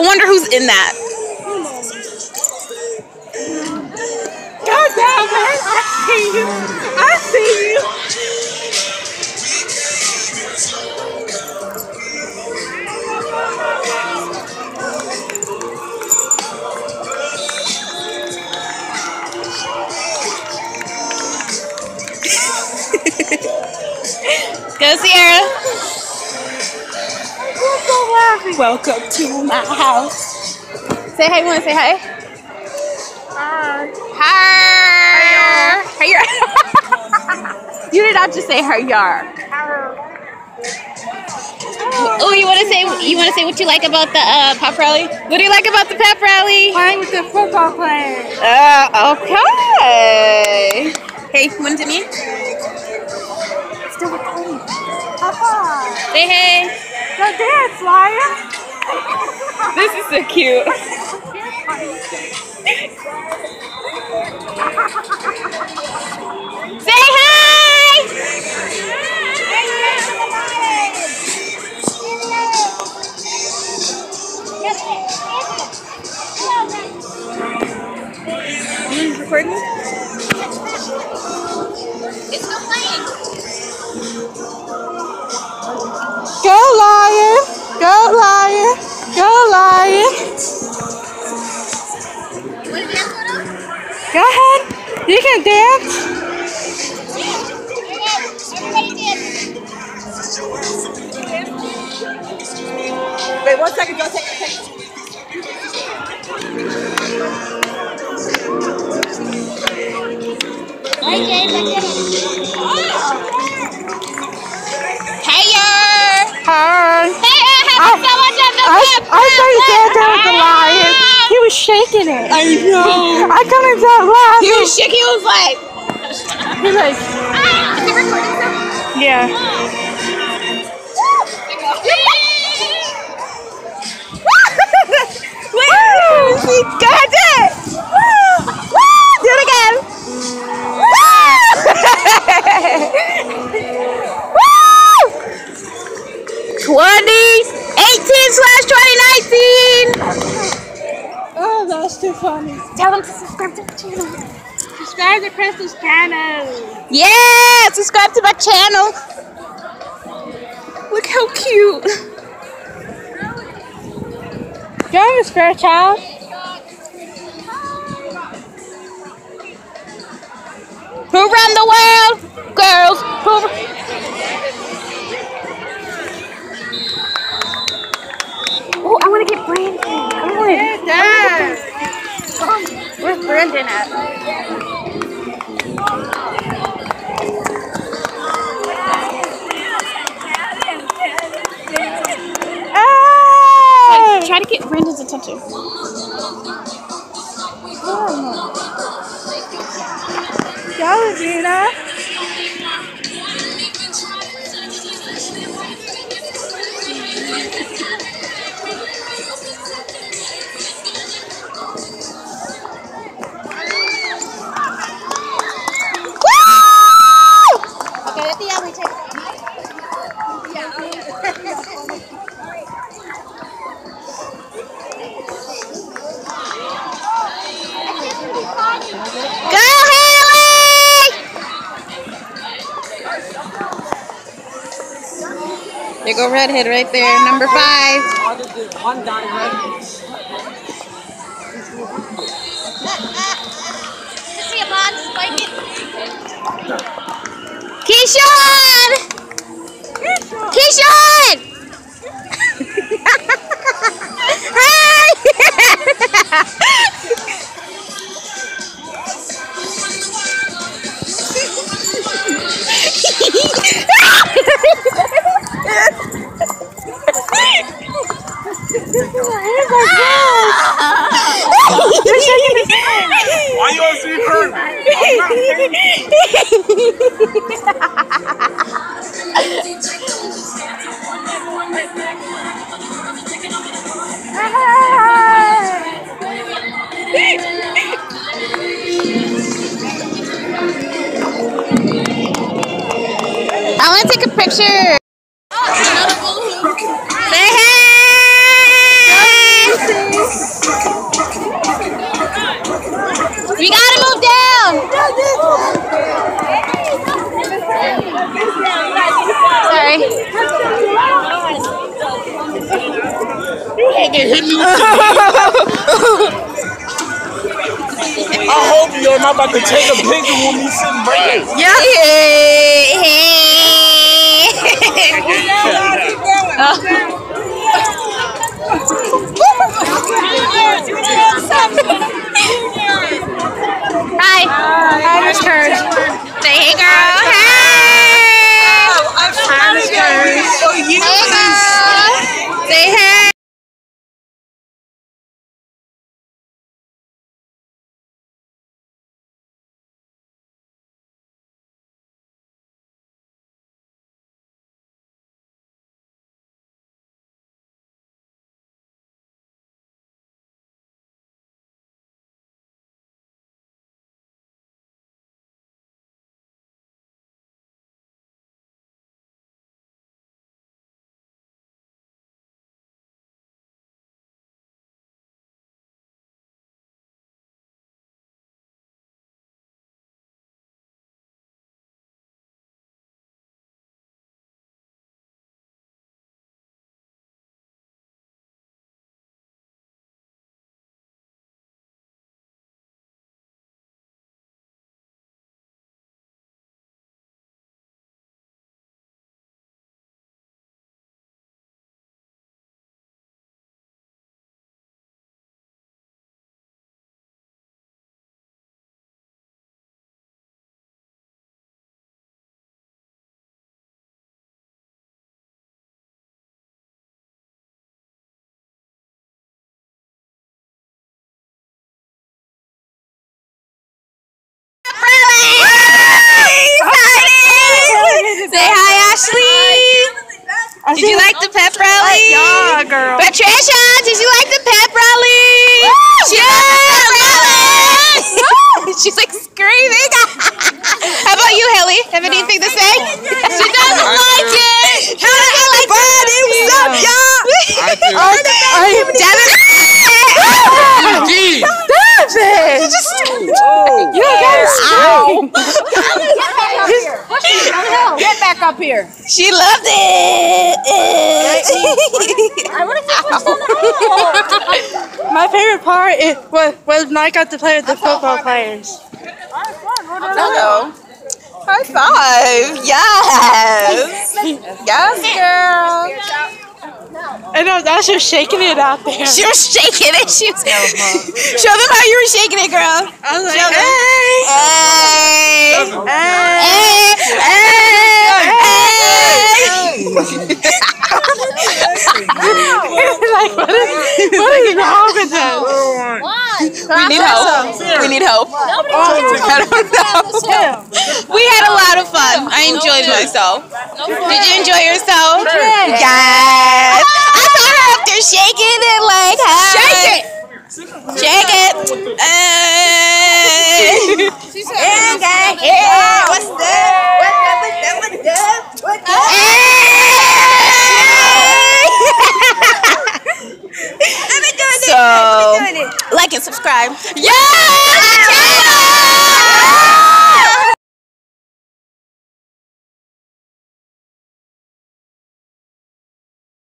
wonder who's in that. God damn it! I see you. I see you. Go, Sierra. I'm so laughing. Welcome to my house. Say hi. You want to say hi? Hi. Hi. Hi. You did not just say hi. Oh, you want to say what you like about the pep rally? What do you like about the pep rally? Playing with the football players. Okay. Hey, one to me. Still recording. Papa. Say hey. Go dance, liar. This is so cute. Say hi. Recording? It's still playing. Go liar. Go liar. Go liar. You want to dance with him? Go ahead. You can dance. Everybody dance. Wait 1 second. Go take a picture. Hi, James. Hey, Hi. Hey, having so much of the I thought you said that was the lion. He was shaking it. I know. I couldn't stop laughing. He was shaking. He was like. He was like, Is it recording still? yeah. Woo! She got it! Woo! Do it again! Woo! 2018/2019! Oh, that's too funny. Tell them to subscribe to the channel. Subscribe to Crystal's channel. Yeah! Subscribe to my channel. Look how cute. Do you have a spare child? Who run the world? Girls. Oh, I want to get Brandon. Come on. Yeah. Where's Brandon at? Hey! Try to get Brandon's attention. Go, Gina. Okay, at the end we take Go, Haley! There go redhead right there, number 5. See him on, spike it. Keyshawn! Keyshawn! Hi! Why you want to see her? I want to take a picture. Say hey! fucking hit me with the I hope you're not about to take a picture with me sitting right. Yeah. Hi. Hi, Miss Kurz. Say hey, girl. Hey. Hi, Miss Kurz. Hey, girl. Say hey. Say hi, Ashley. Did you like the pep rally? Yeah, girl. Patricia, did you like the pep rally? She's like screaming. How about you, Haley? Have anything to say? She doesn't like it. How does it like it? What's up, y'all? You gotta scream. Get back up here. She loved it. My favorite part was when I got to play with the football players. Hello. High five. Yes. Yes, girl. And I was also shaking it out there. She was shaking it. She was. Show them how you were shaking it, girl. I was like, Show them. like, what is wrong with us? We need help. We need help. I don't know. We had a lot of fun. I enjoyed myself. Did you enjoy yourself? Yes. I saw her up there shaking it like, hey. Shake it. Shake it. What's So, like and subscribe. Yeah!